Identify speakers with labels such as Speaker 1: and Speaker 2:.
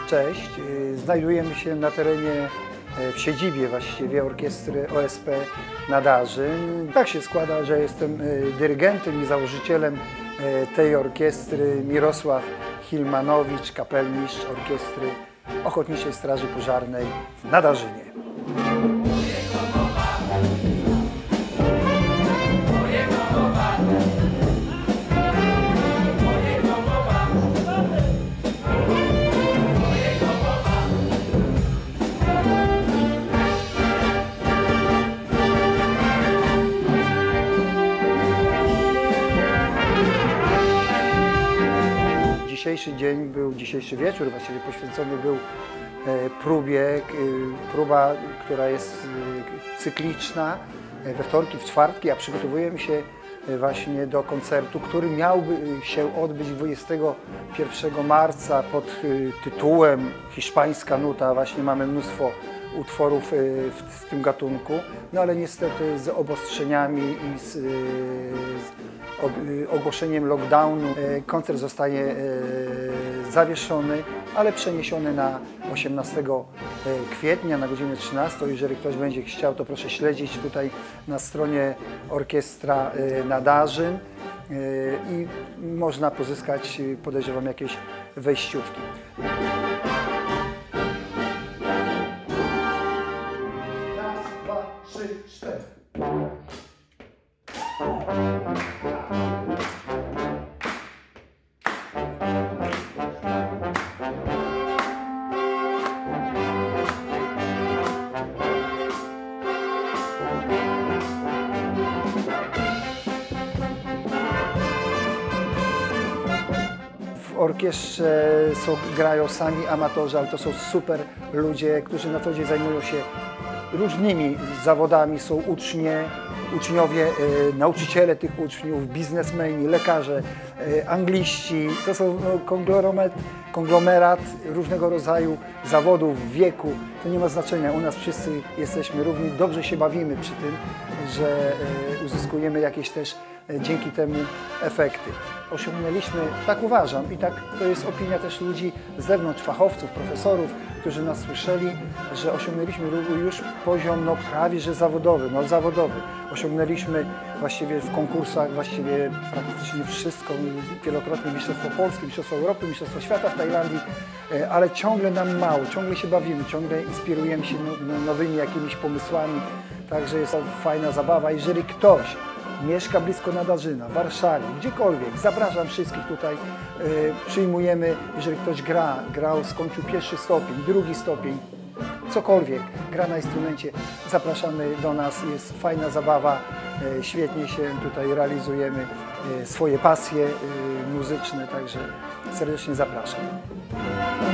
Speaker 1: Cześć, znajdujemy się na terenie, w siedzibie właściwie orkiestry OSP Nadarzyn. Tak się składa, że jestem dyrygentem i założycielem tej orkiestry Mirosław Hilmanowicz, kapelmistrz orkiestry Ochotniczej Straży Pożarnej w Nadarzynie. Dzisiejszy wieczór właściwie poświęcony był próbie, próba, która jest cykliczna, we wtorki, w czwartki, a przygotowujemy się właśnie do koncertu, który miałby się odbyć 21 marca pod tytułem Hiszpańska Nuta. Właśnie mamy mnóstwo utworów w tym gatunku, no ale niestety z obostrzeniami i z ogłoszeniem lockdownu koncert zostaje zawieszony, ale przeniesiony na 18 kwietnia na godzinę 13. Jeżeli ktoś będzie chciał, to proszę śledzić tutaj na stronie Orkiestra Nadarzyn i można pozyskać, podejrzewam, jakieś wejściówki. Raz, dwa, trzy, cztery. W orkiestrze grają sami amatorzy, ale to są super ludzie, którzy na co dzień zajmują się różnymi zawodami. Są uczniowie, nauczyciele tych uczniów, biznesmeni, lekarze, angliści. To są konglomerat różnego rodzaju zawodów, wieku. To nie ma znaczenia. U nas wszyscy jesteśmy równi. Dobrze się bawimy przy tym, że uzyskujemy jakieś też dzięki temu efekty. Osiągnęliśmy, tak uważam, i tak to jest opinia też ludzi z zewnątrz, fachowców, profesorów, którzy nas słyszeli, że osiągnęliśmy już poziom prawie że zawodowy, zawodowy. Osiągnęliśmy właściwie w konkursach właściwie praktycznie wszystko, wielokrotnie Mistrzostwo Polskie, Mistrzostwo Europy, Mistrzostwo Świata w Tajlandii, ale ciągle nam mało, ciągle się bawimy, ciągle inspirujemy się nowymi jakimiś pomysłami, także jest to fajna zabawa. Jeżeli ktoś mieszka blisko Nadarzyna, w Warszawie, gdziekolwiek, zapraszam wszystkich tutaj, przyjmujemy, jeżeli ktoś grał, skończył pierwszy stopień, drugi stopień, cokolwiek, gra na instrumencie, zapraszamy do nas, jest fajna zabawa, świetnie się tutaj realizujemy swoje pasje muzyczne, także serdecznie zapraszam.